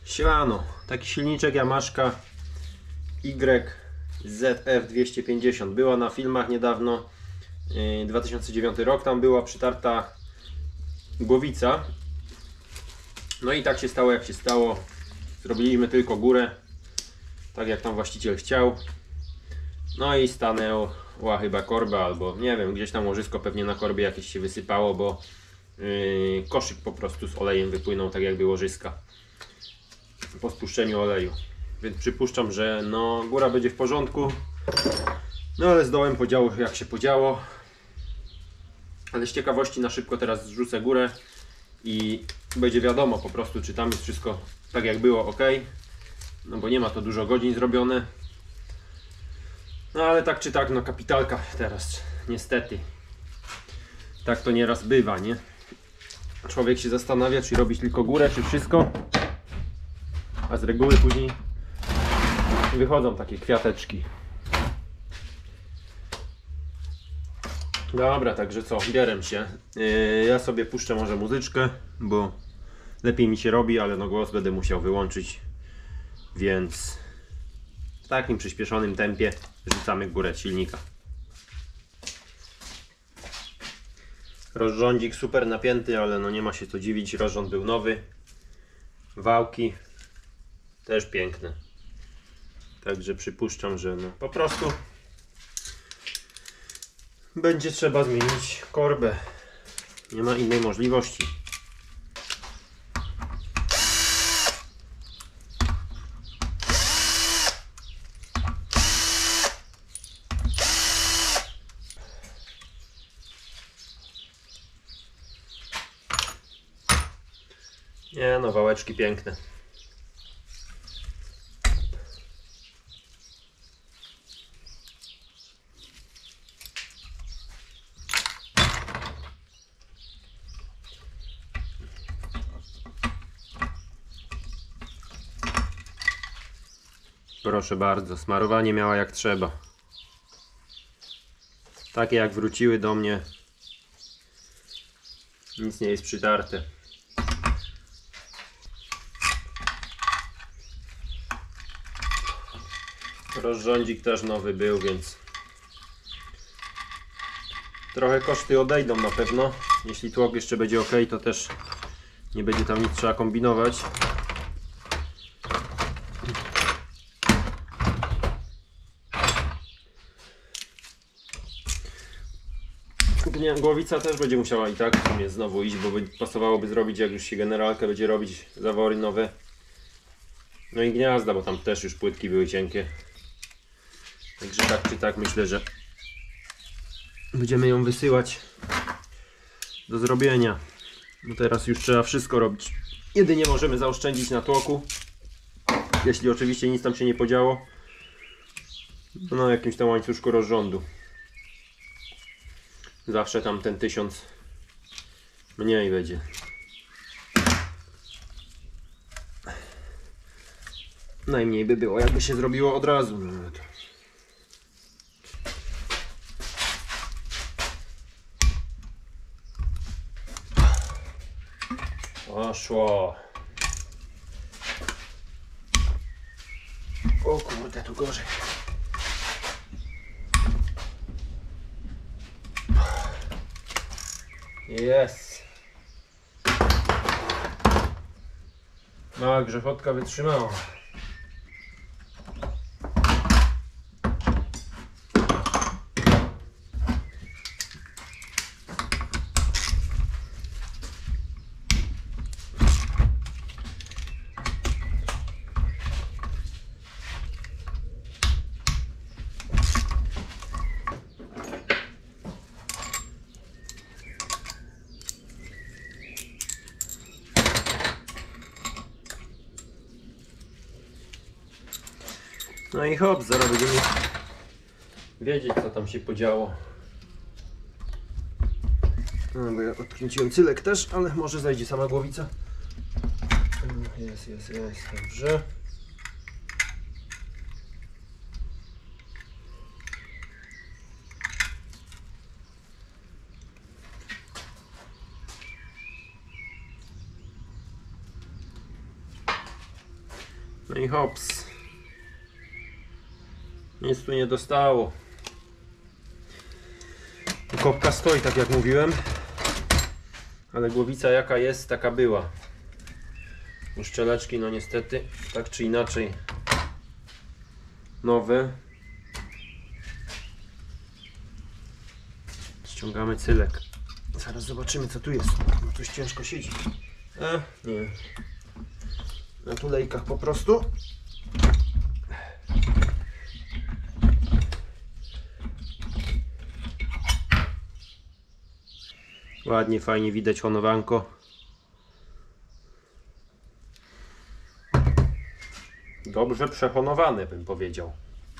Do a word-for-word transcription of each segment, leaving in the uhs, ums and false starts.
Siemano, taki silniczek Yamaszka Y Z F dwieście pięćdziesiąt. Była na filmach niedawno, dwa tysiące dziewiąty rok, tam była przytarta głowica. No i tak się stało jak się stało. Zrobiliśmy tylko górę, tak jak tam właściciel chciał. No i stanęła chyba korba, albo nie wiem, gdzieś tam łożysko pewnie na korbie jakieś się wysypało, bo yy, koszyk po prostu z olejem wypłynął, tak jakby łożyska po spuszczeniu oleju. Więc przypuszczam, że no, góra będzie w porządku. No ale z dołem podziało jak się podziało. Ale z ciekawości na szybko teraz zrzucę górę i będzie wiadomo po prostu, czy tam jest wszystko tak jak było ok. No bo nie ma to dużo godzin zrobione. No ale tak czy tak, no kapitalka teraz, niestety. Tak to nieraz bywa, nie? Człowiek się zastanawia, czy robić tylko górę, czy wszystko. A z reguły później wychodzą takie kwiateczki. Dobra, także co, bierem się. Yy, ja sobie puszczę może muzyczkę, bo lepiej mi się robi, ale no głos będę musiał wyłączyć. Więc w takim przyspieszonym tempie rzucamy górę silnika. Rozrządzik super napięty, ale no nie ma się co dziwić, rozrząd był nowy. Wałki też piękne. Także przypuszczam, że no po prostu będzie trzeba zmienić korbę. Nie ma innej możliwości. Nie no, wałeczki piękne. Proszę bardzo, smarowanie miała jak trzeba. Takie jak wróciły do mnie, nic nie jest przytarte. Rozrządzik też nowy był, więc trochę koszty odejdą na pewno. Jeśli tłok jeszcze będzie ok, to też nie będzie tam nic trzeba kombinować. Głowica też będzie musiała i tak w sumie znowu iść, bo pasowałoby zrobić, jak już się generalkę będzie robić, zawory nowe. No i gniazda, bo tam też już płytki były cienkie. Także tak czy tak myślę, że będziemy ją wysyłać do zrobienia. No teraz już trzeba wszystko robić. Jedynie możemy zaoszczędzić na tłoku, jeśli oczywiście nic tam się nie podziało, no na jakimś tam łańcuszku rozrządu. Zawsze tam ten tysiąc mniej będzie. Najmniej by było, jakby się zrobiło od razu. Poszło. O kurde, tu gorzej. Jest. Mała grzechotka wytrzymała. No i hop, zaraz będziemy wiedzieć, co tam się podziało. No bo ja odkręciłem cylek też, ale może zajdzie sama głowica. Jest, jest, jest, dobrze. No i hops. Nic tu nie dostało. Kopka stoi, tak jak mówiłem. Ale głowica jaka jest, taka była. Uszczeleczki, no niestety, tak czy inaczej nowe. Ściągamy cylek. Zaraz zobaczymy, co tu jest. No coś ciężko siedzi. E, nie. Na tulejkach po prostu. Ładnie, fajnie widać honowanko. Dobrze przehonowane, bym powiedział.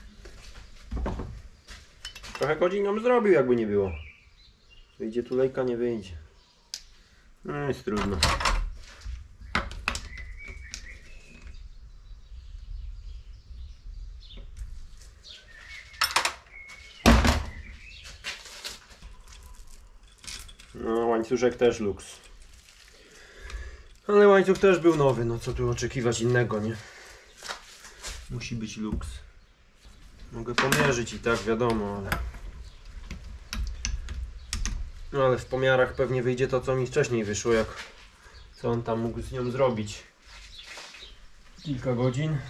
Trochę godzin ją zrobił, jakby nie było. Wyjdzie tulejka, nie wyjdzie. No jest trudno. No łańcuszek też luks. Ale łańcuch też był nowy, no co tu oczekiwać innego, nie? Musi być luks. Mogę pomierzyć i tak, wiadomo, ale... No ale w pomiarach pewnie wyjdzie to, co mi wcześniej wyszło, jak... Co on tam mógł z nią zrobić. Kilka godzin.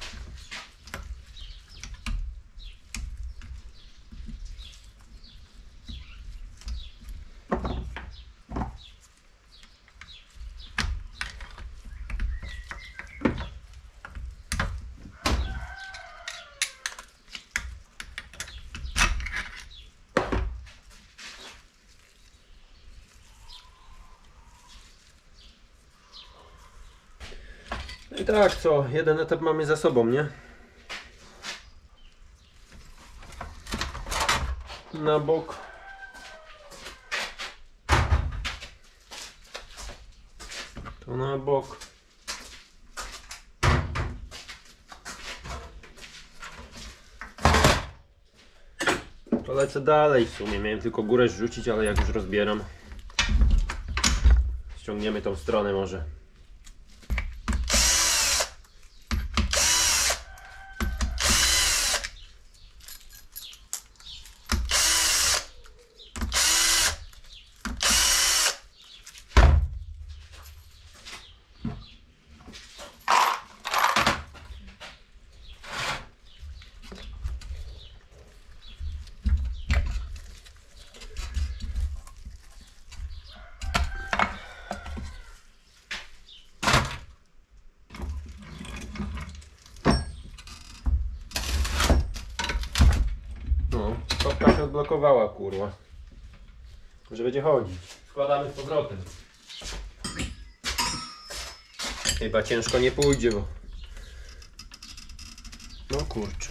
No i tak, co? Jeden etap mamy za sobą, nie? Na bok. To na bok. To lecę dalej w sumie. Miałem tylko górę rzucić, ale jak już rozbieram, ściągniemy tą stronę może. Kopka się odblokowała, kurwa. Że będzie chodzić. Składamy z powrotem. Chyba ciężko nie pójdzie, bo... No kurczę.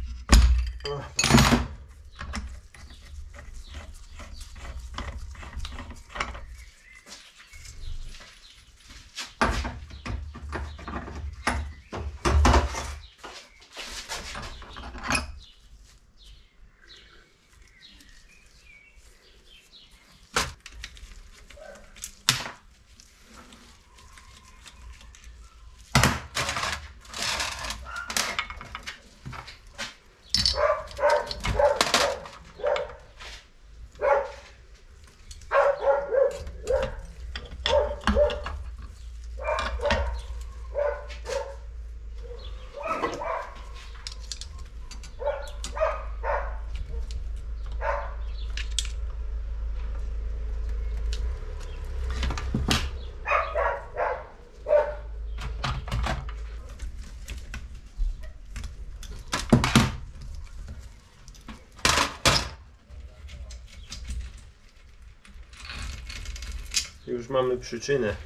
Już mamy przyczynę.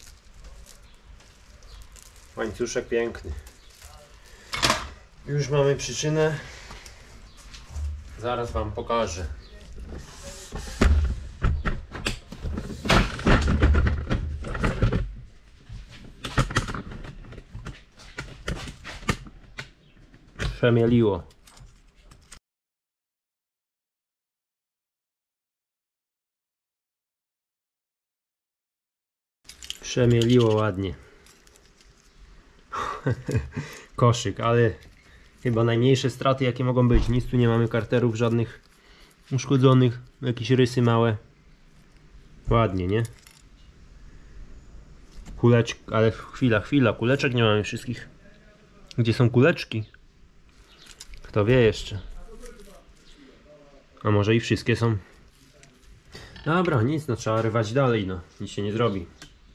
Łańcuszek piękny. Już mamy przyczynę. Zaraz wam pokażę. Przemieliło. Przemieliło ładnie. koszyk, ale chyba najmniejsze straty jakie mogą być. Nic tu nie mamy karterów żadnych uszkodzonych, jakieś rysy małe. Ładnie, nie? Kuleczki, ale chwila, chwila, kuleczek nie mamy wszystkich. Gdzie są kuleczki? Kto wie jeszcze? A może i wszystkie są? Dobra, nic, no trzeba rywać dalej, no. Nic się nie zrobi.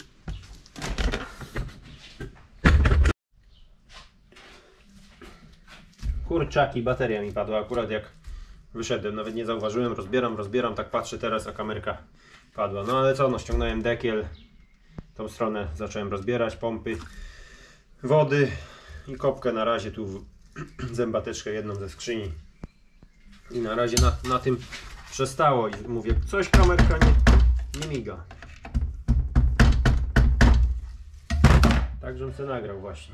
Kurczaki, bateria mi padła akurat jak wyszedłem, nawet nie zauważyłem, rozbieram, rozbieram, tak patrzę teraz, a kamerka padła. No ale co, no ściągnąłem dekiel, tą stronę zacząłem rozbierać, pompy, wody i kopkę na razie tu, zębateczkę jedną ze skrzyni. I na razie na, na tym przestało i mówię, coś kamerka nie, nie miga. Tak, żebym sobie nagrał właśnie.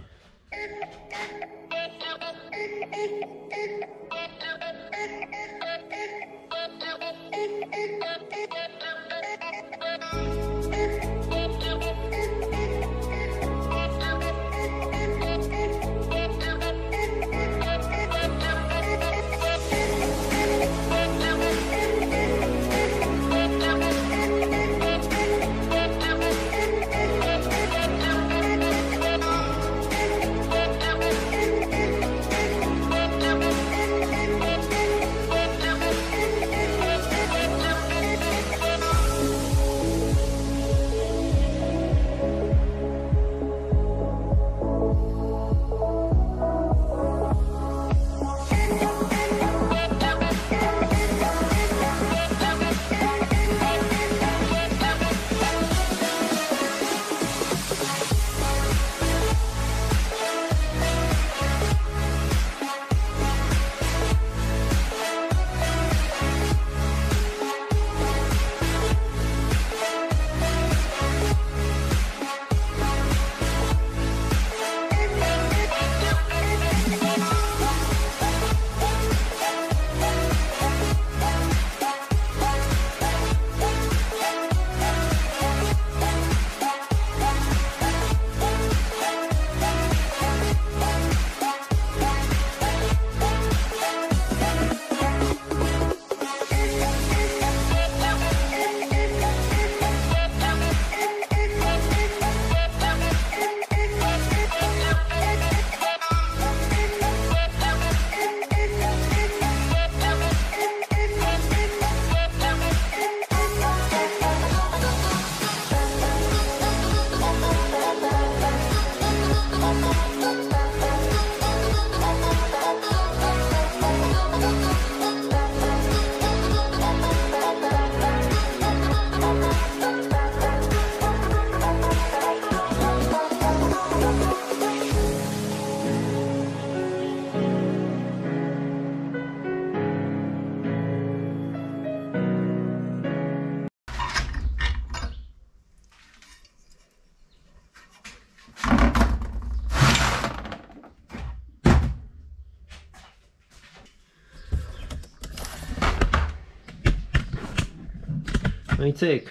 No i cyk.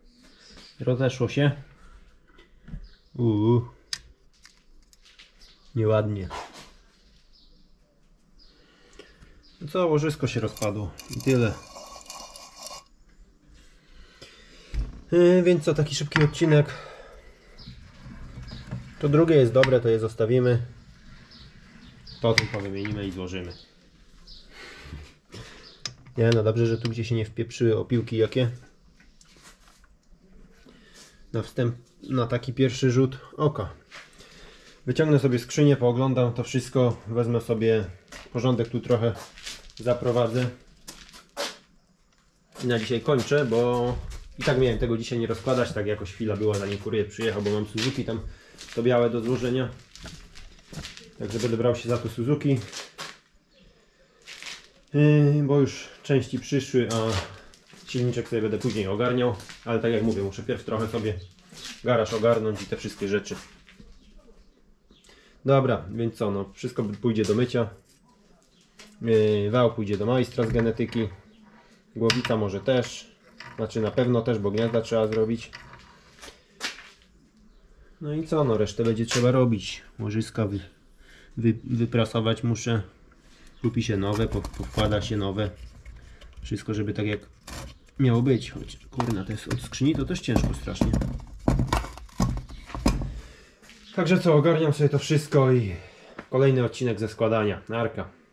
Rozeszło się. Uuu. Nieładnie. No co, łożysko się rozpadło. I tyle. Yy, więc co, taki szybki odcinek. To drugie jest dobre, to je zostawimy. Potem powymienimy i złożymy. Nie, no dobrze, że tu gdzie się nie wpieprzyły opiłki jakie. Na wstęp, na taki pierwszy rzut oka. Wyciągnę sobie skrzynię, pooglądam to wszystko, wezmę sobie porządek, tu trochę zaprowadzę. I na dzisiaj kończę, bo i tak miałem tego dzisiaj nie rozkładać, tak jakoś chwila była zanim kurier przyjechał, bo mam Suzuki tam to białe do złożenia. Także będę brał się za to Suzuki. Yy, bo już części przyszły, a silniczek sobie będę później ogarniał. Ale tak jak mówię, muszę pierw trochę sobie garaż ogarnąć i te wszystkie rzeczy. Dobra, więc co, no wszystko pójdzie do mycia. Yy, wał pójdzie do majstra z genetyki. Głowica może też. Znaczy na pewno też, bo gniazda trzeba zrobić. No i co, no resztę będzie trzeba robić. Łożyska wy, wy, wyprasować muszę. Kupi się nowe, po, powkłada się nowe. Wszystko, żeby tak jak miało być. Choć kurna, to jest od skrzyni to też ciężko strasznie. Także co, ogarniam sobie to wszystko i kolejny odcinek ze składania. Narka.